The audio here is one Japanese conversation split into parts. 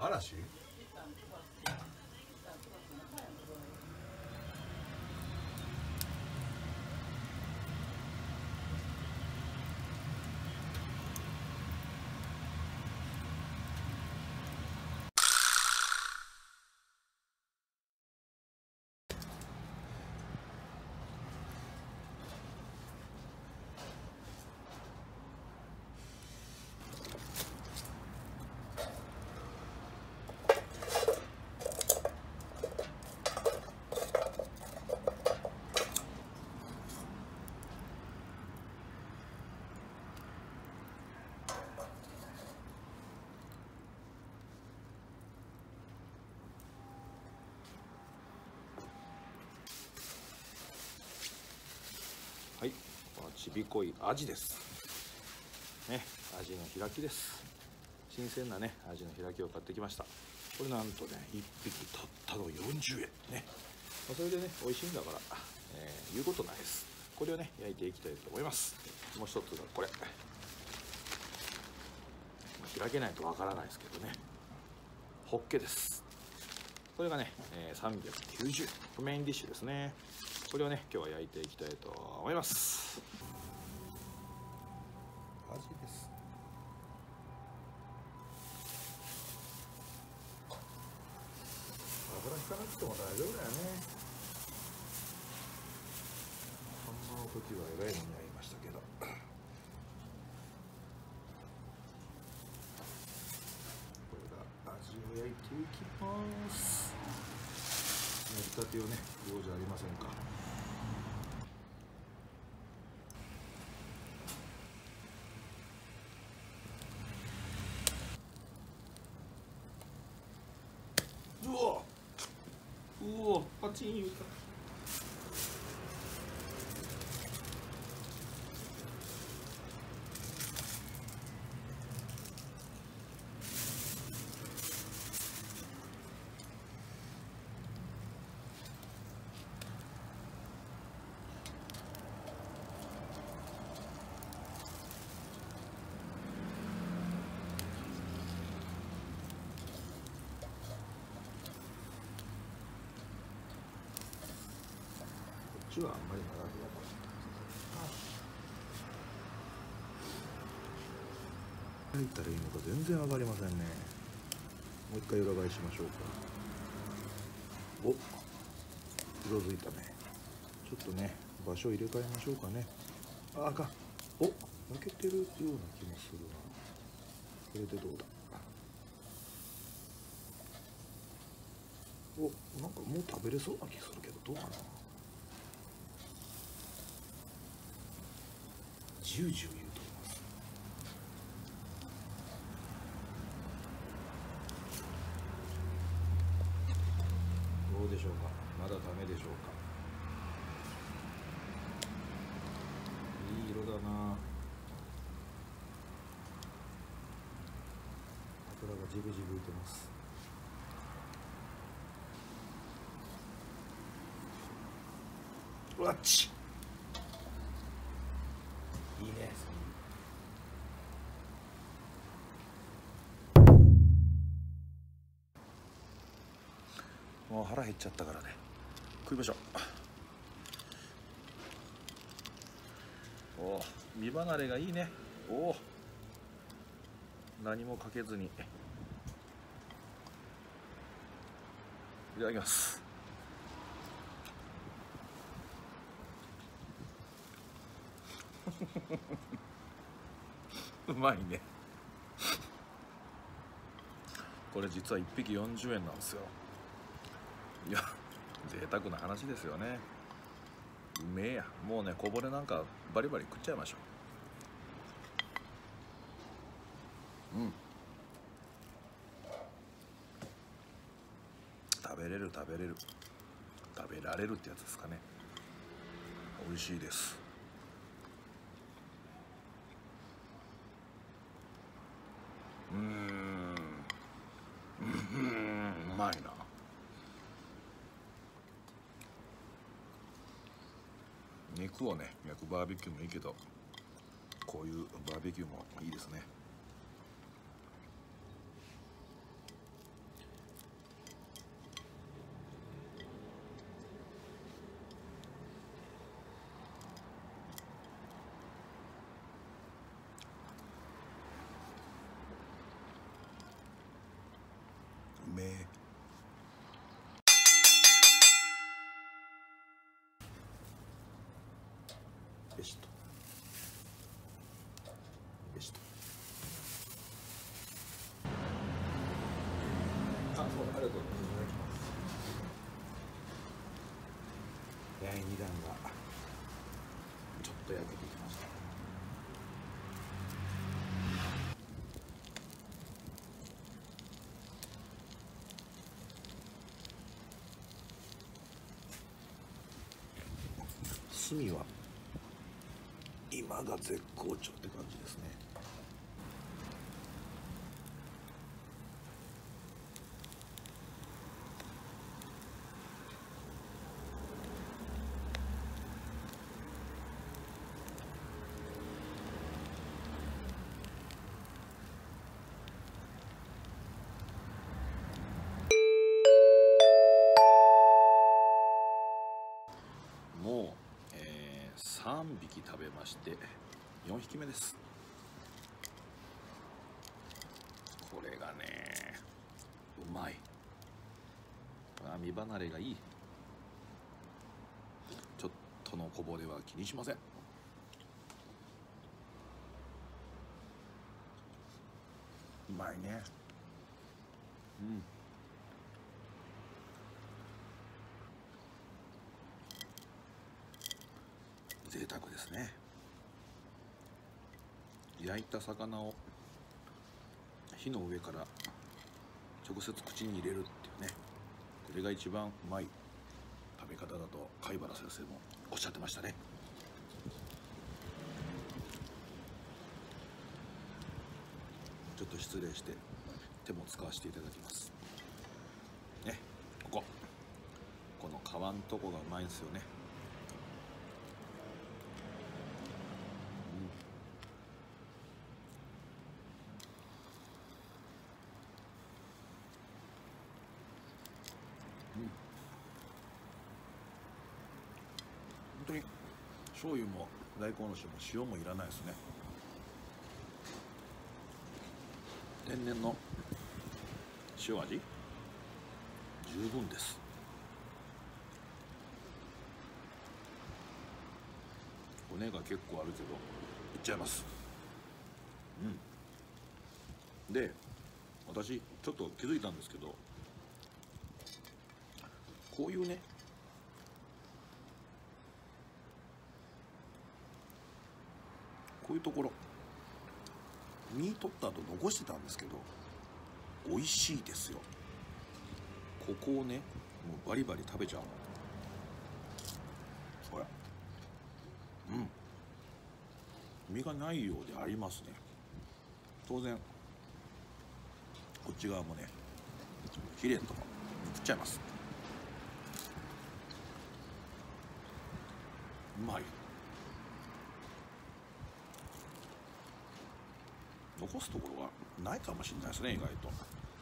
嵐。はい、ちびこいアジですね。アジの開きです。新鮮なねアジの開きを買ってきました。これなんとね1匹たったの40円ね。それでね美味しいんだから、言うことないです。これをね焼いていきたいと思います。もう一つがこれ、開けないとわからないですけどね、ホッケです。これがね、390円、メインディッシュですね。これをね今日は焼いていきたいと思います。アジです。油引かなくても大丈夫だよね。半分の時はえらい目に遭いましたけど、これがアジを焼いていきます。焼きたてをね用じゃありませんか。うわパチン言うた。こっちはあんまり長くなかった。入ったらいいのか全然上がりませんね。もう一回裏返しましょうか。お、色づいたね。ちょっとね場所入れ替えましょうかね。あかん。お、抜けてるような気もするな。これでどうだ。お、なんかもう食べれそうな気するけどどうかな。ジュージュー言うと思います。どうでしょうか。まだダメでしょうか。いい色だな。油がジブジブ浮いてます。わっちいいね。もう腹減っちゃったからね食いましょう。おお、身離れがいいね。おお、何もかけずにいただきます。うまいね。これ実は1匹40円なんですよ。いや贅沢な話ですよね。うめえや。もうねこぼれなんかバリバリ食っちゃいましょう。食べれる食べれる食べられるってやつですかね。美味しいです。うまいな。肉をね焼くバーベキューもいいけど、こういうバーベキューもいいですね。 めえ。よしとよしと。あ、そう、ありがとうございます。第2弾がちょっと焼けてきました。炭は今が絶好調って感じですね。もう、3匹食べまして4匹目です。これがねうまい。身離れがいい。ちょっとのこぼれは気にしません。うまいね。贅沢ですね。焼いた魚を火の上から直接口に入れるっていうね、これが一番うまい食べ方だと貝原先生もおっしゃってましたね。ちょっと失礼して手も使わせていただきますね。この皮のとこがうまいんですよね。本当に醤油も大根おろしも塩もいらないですね。天然の塩味十分です。骨が結構あるけどいっちゃいます。で、私ちょっと気づいたんですけど、こういうねこういうところ身取った後残してたんですけど美味しいですよ。ここをねもうバリバリ食べちゃうの。ほら、身がないようでありますね。当然こっち側もねヒレとか食っちゃいます。うまい。残すところはないかもしれないですね、意外と。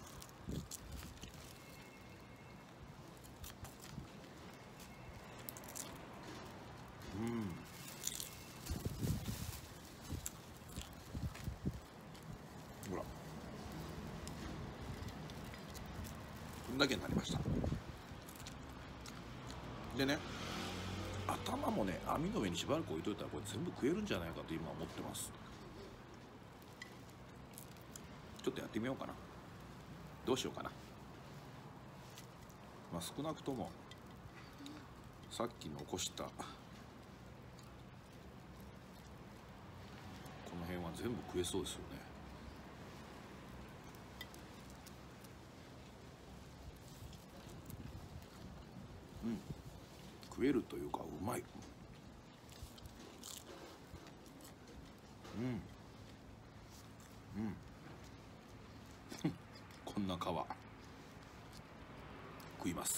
ほら、こんだけになりました。でね、頭もね網の上にしばらく置いといたらこれ全部食えるんじゃないかと今思ってます。ちょっとやってみようかな。どうしようかな。まあ少なくともさっき残したこの辺は全部食えそうですよね。食えるというかうまい。こんな皮食います。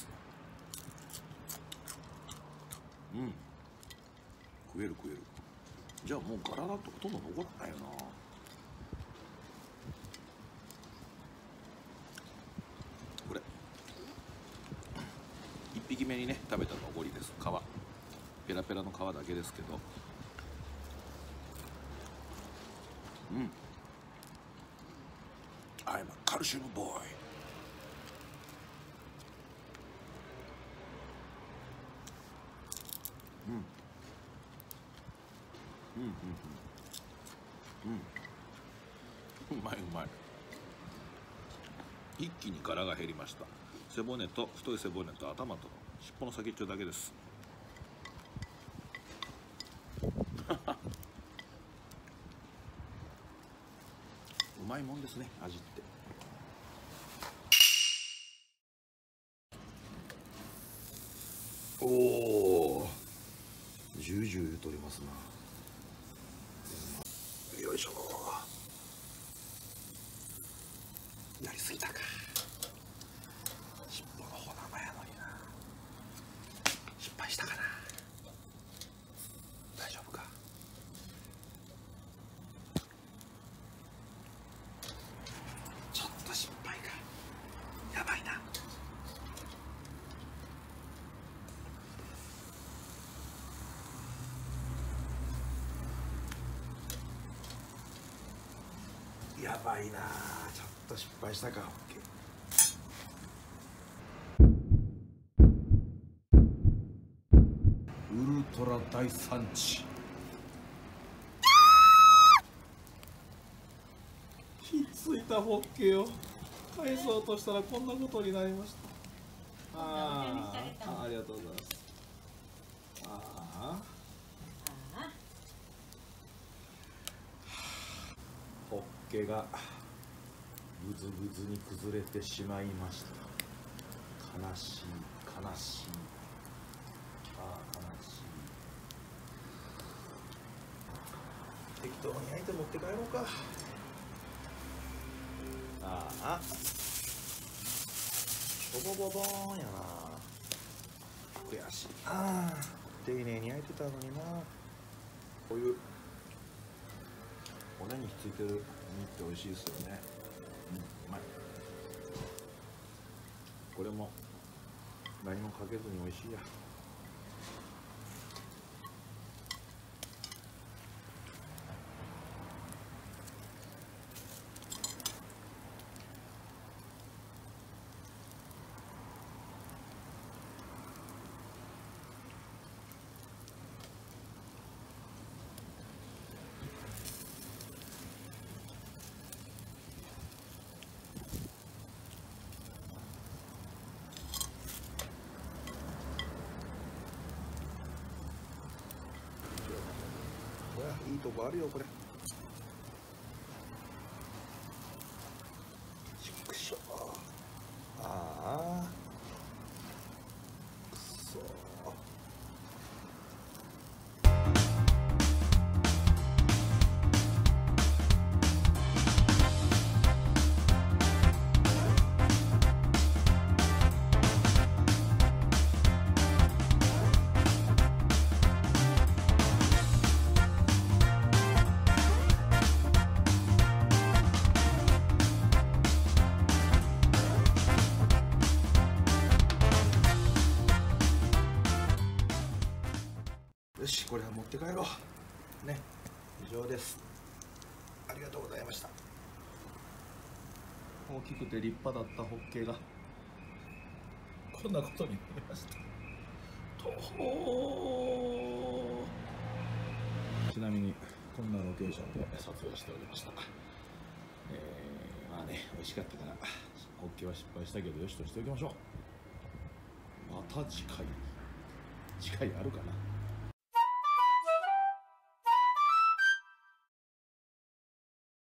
食える。じゃあもう柄だとほとんど残らないよな。これ1匹目にね食べた残りです。皮ペラペラの皮だけですけど、I'm a calcium boy。 うまいうまい。一気に殻が減りました。背骨と太い背骨と頭と尻尾の先っちょだけです。うまいもんですね、味って。おお、ジュージュー取りますな。よいしょ。やりすぎたか。尻尾の方生やのにな。失敗したかな。大丈夫か。ちょっと失敗か。やばいな。やばいな。ちょっと失敗したか。ウルトラ大産地。ひっついたホッケを返そうとしたらこんなことになりました。ありがとうございます。ホッケがぐずぐずに崩れてしまいました。悲しい悲しい。悲しい。適当に焼いて持って帰ろうか。ボボボボーンやな。悔しい。丁寧に焼いてたのにな。こういう骨にひっついてる身って美味しいですよね。うまい。これも何もかけずに美味しいや。いいとこあるよこれ。ちくしょう。くそー。よし、これは持って帰ろうね。以上です。ありがとうございました。大きくて立派だったホッケがこんなことになりました。ちなみにこんなロケーションで撮影しておりました。まあね、美味しかったからホッケは失敗したけどよしとしておきましょう。また次回あるかな。